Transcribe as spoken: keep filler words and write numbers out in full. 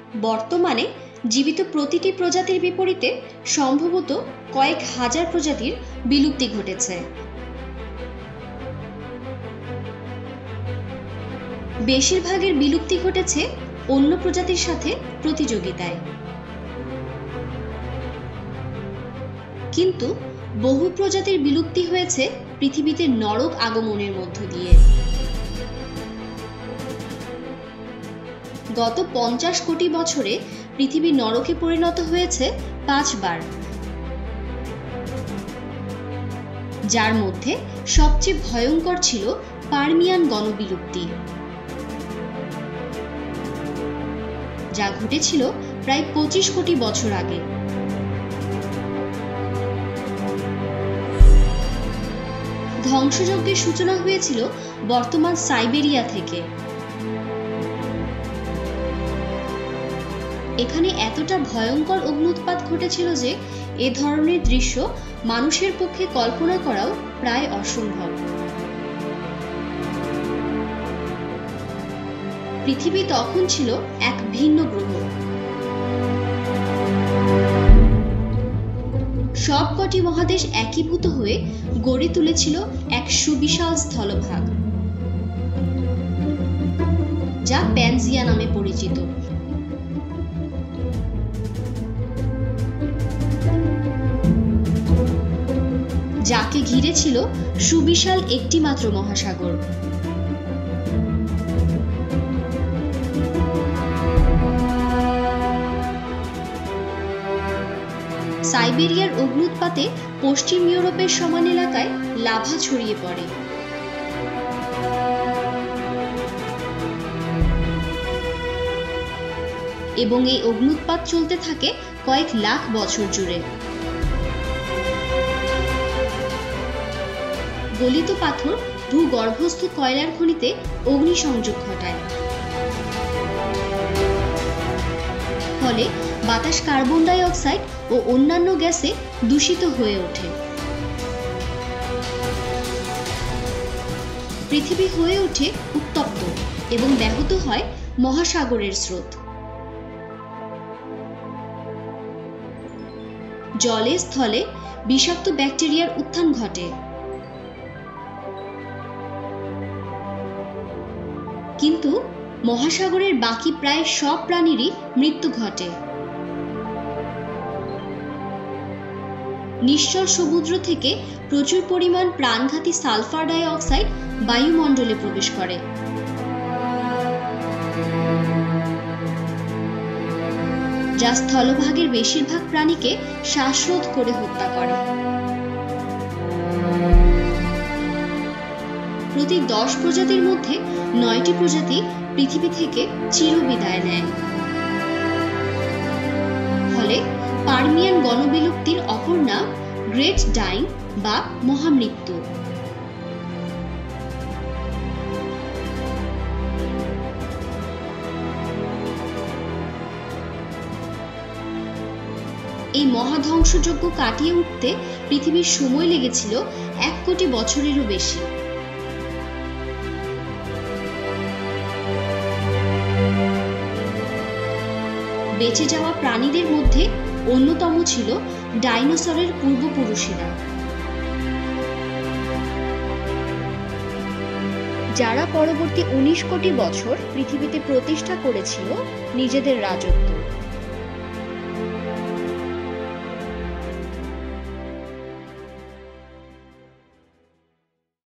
বর্তমানে জীবিত প্রতিটি প্রজাতির বিপরীতে সম্ভবত কয়েক হাজার প্রজাতির বিলুপ্তি ঘটেছে। বেশিরভাগের বিলুপ্তি ঘটেছে অন্য প্রজাতির সাথে প্রতিযোগিতায়। কিন্তু বহু প্রজাতির বিলুপ্তি হয়েছে পৃথিবীতে নরক আগমনের মধ্য দিয়ে। গত পঞ্চাশ কোটি বছরে পৃথিবী নরকে পরিণত হয়েছে পাঁচবার, যার মধ্যে সবচেয়ে ভয়ঙ্কর ছিল পার্মিয়ান গণবিলুপ্তি, যা ঘটেছিল প্রায় পঁচিশ কোটি বছর আগে। ধ্বংসযজ্ঞের সূচনা হয়েছিল বর্তমান সাইবেরিয়া থেকে। এখানে এতটা ভয়ঙ্কর অগ্ন্যুৎপাত ঘটেছিল যে এ ধরনের দৃশ্য মানুষের পক্ষে কল্পনা করাও প্রায় অসম্ভব। পৃথিবী তখন ছিল এক ভিন্ন গ্রহ। সবকটি মহাদেশ একীভূত হয়ে গড়ে তুলেছিল এক সুবিশাল স্থলভাগ, যা প্যানজিয়া নামে পরিচিত। যাকে ঘিরে ছিল সুবিশাল একটি মাত্র মহাসাগর। সাইবেরিয়ার অগ্ন্যুৎপাতে পশ্চিম ইউরোপের সমান এলাকায় লাভা ছড়িয়ে পড়ে। এবং এই অগ্ন্যুৎপাত চলতে থাকে কয়েক লাখ বছর জুড়ে। গলিত পাথর ভূগর্ভস্থ কয়লার খনিতে অগ্নিসংযোগ ঘটায়, ফলে বাতাস কার্বন ডাই অক্সাইড ও অন্যান্য গ্যাসে দূষিত হয়ে ওঠে। পৃথিবী হয়ে ওঠে উত্তপ্ত এবং ব্যাহত হয় মহাসাগরের স্রোত। জলে স্থলে বিষাক্ত ব্যাকটেরিয়ার উত্থান ঘটে। কিন্তু মহাসাগরের বাকি প্রায় সব প্রাণীরই মৃত্যু ঘটে। নিশ্চল সমুদ্র থেকে প্রচুর পরিমাণ প্রাণঘাতী সালফার ডাই অক্সাইড বায়ুমণ্ডলে প্রবেশ করে। যা স্থলভাগের বেশিরভাগ প্রাণীকে শ্বাসরোধ করে হত্যা করে। প্রতি দশ প্রজাতির মধ্যে নয়টি প্রজাতি পৃথিবী থেকে চিরবিদায় নেয়। ফলে পার্মিয়ান গণবিলুপ্তির অপর নাম গ্রেট ডাইং বা মহামৃত্যু। এই মহাধ্বংসযজ্ঞ কাটিয়ে উঠতে পৃথিবীর সময় লেগেছিল এক কোটি বছরেরও বেশি। বেঁচে যাওয়া প্রাণীদের মধ্যে অন্যতম ছিল ডাইনোসরের পূর্বপুরুষেরা, যারা পরবর্তী উনিশ কোটি বছর পৃথিবীতে প্রতিষ্ঠা করেছিল নিজেদের রাজত্ব।